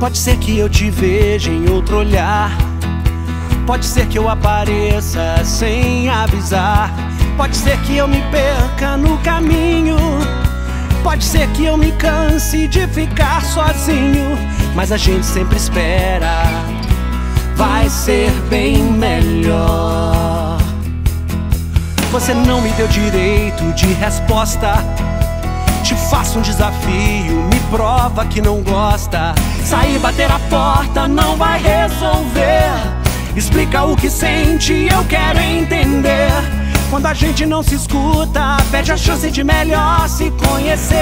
Pode ser que eu te veja em outro olhar, pode ser que eu apareça sem avisar, pode ser que eu me perca no caminho, pode ser que eu me canse de ficar sozinho, mas a gente sempre espera, vai ser bem melhor. Você não me deu direito de resposta, te faço um desafio, me prova que não gosta. Sair bater a porta não vai resolver, explica o que sente, eu quero entender. Quando a gente não se escuta, perde a chance de melhor se conhecer.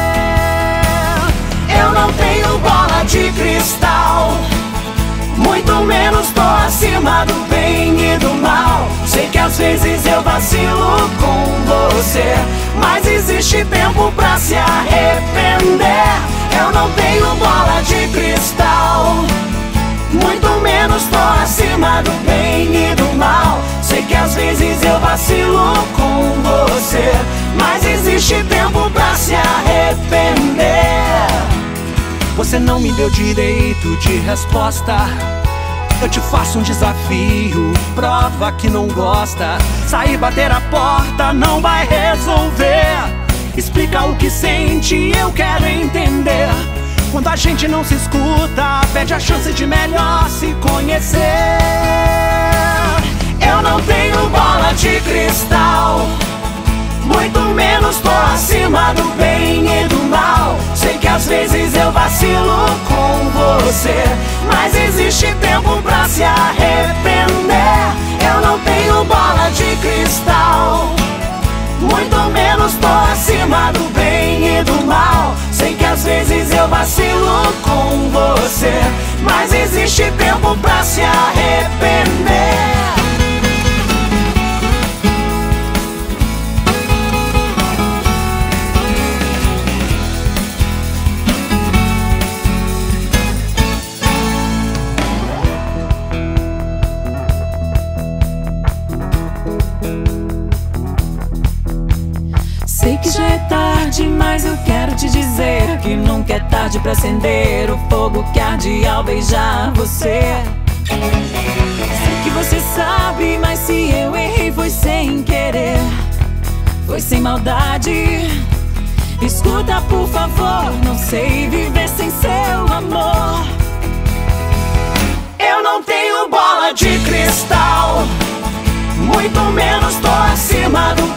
Eu não tenho bola de cristal, muito menos tô acima do bem e do mal. Sei que às vezes eu vacilo com você, mas existe tempo pra se arrepender. Eu não tenho bola de cristal, muito menos tô acima do bem e do mal. Sei que às vezes eu vacilo com você, mas existe tempo pra se arrepender. Você não me deu direito de resposta, eu te faço um desafio, prova que não gosta. Sair bater a porta não vai resolver, explica o que sente, eu quero entender. Quando a gente não se escuta, perde a chance de melhor se conhecer. Eu não tenho bola de cristal, muito menos tô acima do bem e do mal. Sei que às vezes eu vacilo com você, mas existe tempo pra se arrepender. Eu não tenho bola de cristal, muito menos tô acima do bem e do mal. Sei que às vezes eu vacilo com você, mas existe tempo pra se arrepender. Sei que já é tarde, mas eu quero te dizer que nunca é tarde pra acender o fogo que arde ao beijar você. Sei que você sabe, mas se eu errei foi sem querer, foi sem maldade. Escuta, por favor, não sei viver sem seu amor. Eu não tenho bola de cristal, muito menos tô acima do